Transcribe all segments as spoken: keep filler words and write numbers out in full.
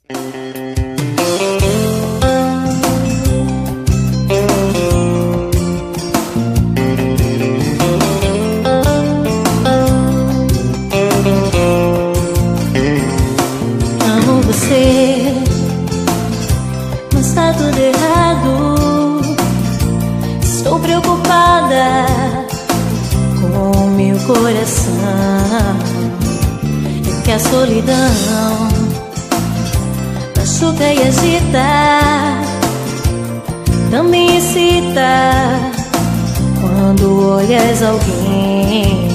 Amo você, mas tá tudo errado. Estou preocupada com meu coração. É que a solidão machuca e agita, também excita quando olhas alguém.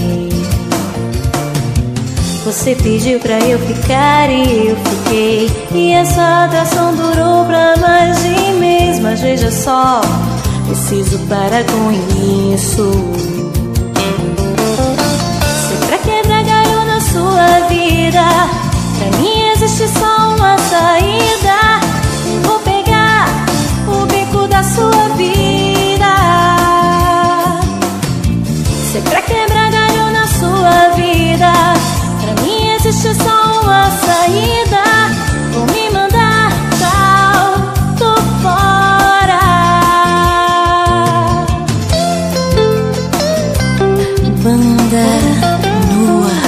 Você pediu pra eu ficar e eu fiquei, e essa atração durou pra mais de mês. Mas veja só, preciso parar com isso. Se pra quebrar galho na sua vida, pra mim existe só uma saída. Vou pegar o bico da sua vida. Se pra quebrar galho na sua vida, pra mim existe só uma saída. Vou me mandar tchau, tô fora. Banda nua.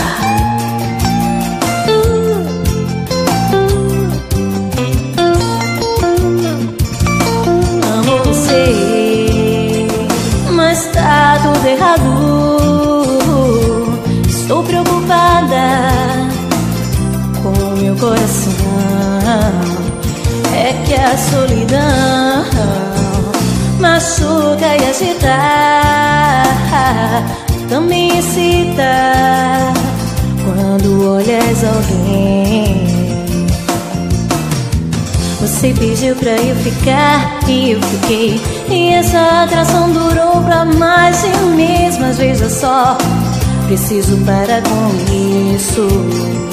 Amo você, mas tá tudo errado. Estou preocupada com meu coração. É que a solidão machuca e agita, também excita quando olhas alguém. Você pediu pra eu ficar e eu fiquei, e essa atração durou pra mais de um mês. Mas veja só, preciso parar com isso.